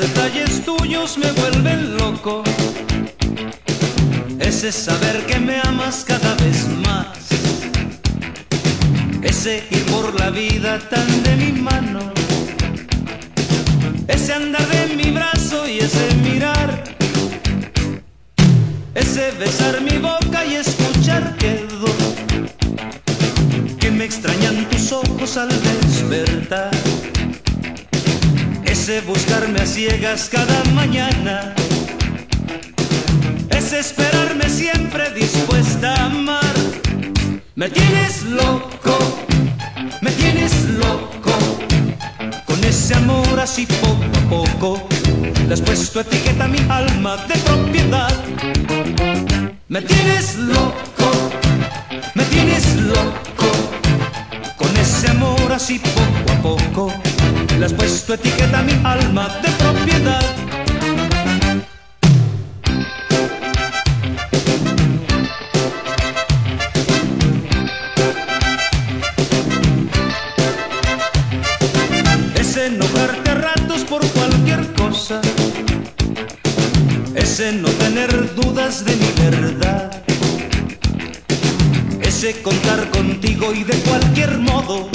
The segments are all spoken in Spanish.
detalles tuyos me vuelven loco. Ese saber que me amas cada vez más, ese ir por la vida tan de mi mano, ese andar de mi brazo y ese mirar, ese besar mi boca y escuchar que me extrañan tus ojos al despertar, ese buscarme a ciegas cada mañana, ese esperarme siempre dispuesta a amar. Me tienes loco, me tienes loco, con ese amor así poco a poco. Le has puesto etiqueta a mi alma de propiedad. Me tienes loco, me tienes loco, con ese amor así poco a poco. Le has puesto etiqueta a mi alma de propiedad. Ese enojarte a ratos por cualquier cosa, ese no tener dudas de mi verdad, ese contar contigo y de cualquier modo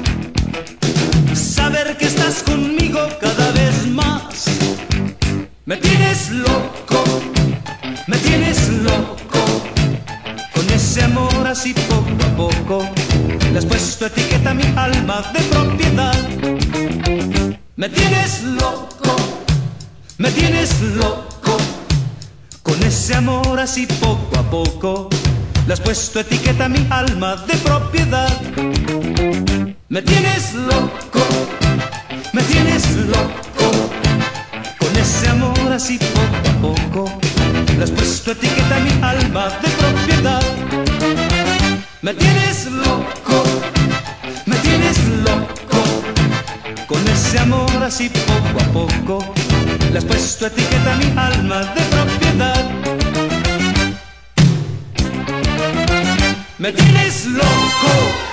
saber que estás conmigo cada vez más. Me tienes loco, me tienes loco, con ese amor así poco a poco. Le has puesto etiqueta a mi alma de propiedad. Me tienes loco, me tienes loco, con ese amor así poco a poco. Le has puesto etiqueta a mi alma de propiedad. Me tienes loco, me tienes loco, con ese amor así poco a poco. Le has puesto etiqueta a mi alma de propiedad. Me tienes loco, me tienes loco, con ese amor así poco a poco. Le has puesto etiqueta a mi alma de propiedad. Me tienes loco.